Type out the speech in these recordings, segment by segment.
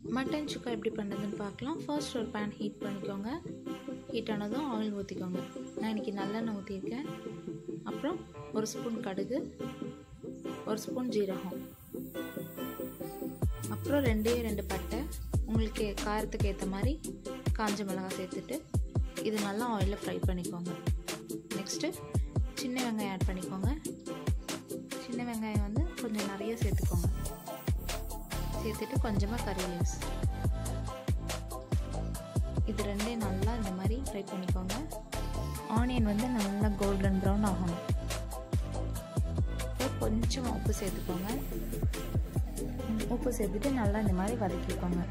Mutton சுக்கா எப்படி பண்ணுறதுன்னு பார்க்கலாம். ஃபர்ஸ்ட் ஒரு பேன் ஹீட் பண்ணிக்கோங்க. ஹீட் ஆனதும் ஆயில் ஊற்றிக்கோங்க. நான் இன்றைக்கி நல்லெண்ணெய் ஊற்றிருக்கேன். அப்புறம் ஒரு ஸ்பூன் கடுகு, ஒரு ஸ்பூன் ஜீரகம், அப்புறம் 2 பட்டை, உங்களுக்கு காரத்துக்கு ஏற்ற மாதிரி காஞ்ச மிளகாய் சேர்த்துட்டு இது நல்லா ஆயிலில் ஃப்ரை பண்ணிக்கோங்க. நெக்ஸ்ட்டு சின்ன வெங்காயம் ஆட் பண்ணிக்கோங்க. சின்ன வெங்காயம் வந்து கொஞ்சம் நிறைய சேர்த்துக்கோங்க. சேர்த்துட்டு கொஞ்சமாக கறி லீவ்ஸ், இது ரெண்டையும் நல்லா இந்த மாதிரி ஃப்ரை பண்ணிக்கோங்க. ஆனியன் வந்து நல்லா கோல்டன் ப்ரௌன் ஆகணும். அப்புறம் கொஞ்சமாக உப்பு சேர்த்துக்கோங்க. உப்பு சேர்த்துட்டு நல்லா இந்த மாதிரி வதக்கிக்கோங்க.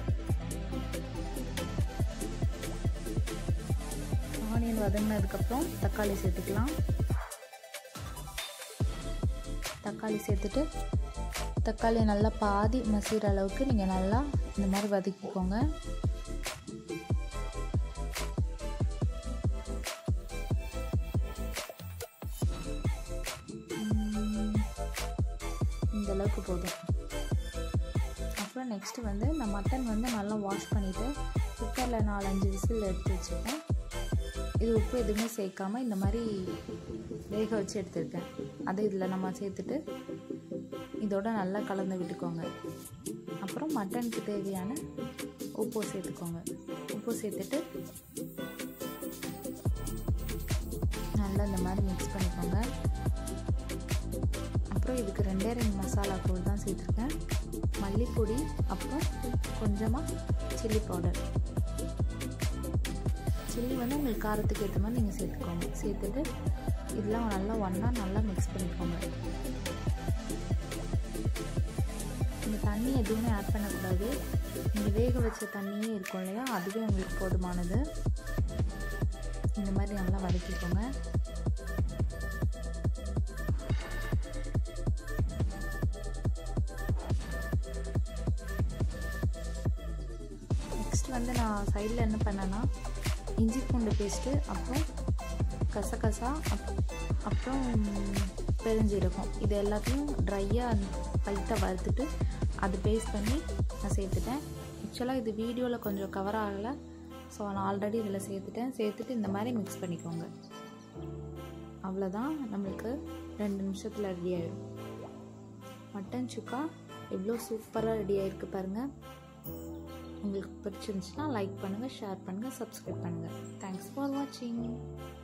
ஆனியன் வதங்கினதுக்கப்புறம் தக்காளி சேர்த்துக்கலாம். தக்காளி சேர்த்துட்டு தக்காளி நல்லா பாதி மசிகிற அளவுக்கு நீங்கள் நல்லா இந்த மாதிரி வதக்கிக்கோங்க. இந்த அளவுக்கு போதும். அப்புறம் நெக்ஸ்ட்டு வந்து நான் மட்டன் வந்து நல்லா வாஷ் பண்ணிவிட்டு குக்கரில் 4-5 விசில் எடுத்து வச்சுருக்கேன். இது உப்பு எதுவுமே சேர்க்காமல் இந்த மாதிரி வேக வச்சு எடுத்துருக்கேன். அதை இதில் நம்ம சேர்த்துட்டு இதோட நல்லா கலந்து விட்டுக்கோங்க. அப்புறம் மட்டனுக்கு தேவையான உப்பு சேர்த்துக்கோங்க. உப்பு சேர்த்துட்டு நல்லா இந்த மாதிரி மிக்ஸ் பண்ணிக்கோங்க. அப்புறம் இதுக்கு 2 மசாலா தூள் தான் சேர்த்துருக்கேன். மல்லிப்பொடி, அப்புறம் கொஞ்சமாக சில்லி பவுடர். சில்லி வந்து உங்களுக்கு காரத்துக்கு ஏற்ற மாதிரி நீங்கள் சேர்த்துக்கோங்க. சேர்த்துட்டு இதெல்லாம் நல்லா ஒன்றா நல்லா மிக்ஸ் பண்ணிக்கோங்க. இந்த தண்ணி எதுவுமே ஆட் பண்ணக்கூடாது. நீங்கள் வேக வச்ச தண்ணியே இருக்கும் இல்லையா, அதுவே உங்களுக்கு போதுமானது. இந்த மாதிரி நல்லா வதக்கிக்கோங்க. நெக்ஸ்ட் வந்து நான் சைடில் என்ன பண்ணேன்னா இஞ்சி பூண்டு பேஸ்ட்டு, அப்புறம் கசகசா, அப்புறம் பெருஞ்சீரகம், இது எல்லாத்தையும் ட்ரையாக லைட்டாக வறுத்துட்டு அது பேஸ்ட் பண்ணி நான் சேர்த்துட்டேன். ஆக்சுவலாக இது வீடியோவில் கொஞ்சம் கவர் ஆகலை, ஸோ நான் ஆல்ரெடி இதில் சேர்த்துட்டேன். சேர்த்துட்டு இந்த மாதிரி மிக்ஸ் பண்ணிக்கோங்க. அவ்வளோதான், நம்மளுக்கு 2 நிமிஷத்தில் ரெடி ஆகிடும். மட்டன் சுக்கா எவ்வளோ சூப்பராக ரெடி ஆகிருக்கு பாருங்கள். உங்களுக்கு பிடிச்சிருந்துச்சுன்னா லைக் பண்ணுங்கள், ஷேர் பண்ணுங்கள், சப்ஸ்கிரைப் பண்ணுங்கள். தேங்க்ஸ் ஃபார் வாட்சிங்.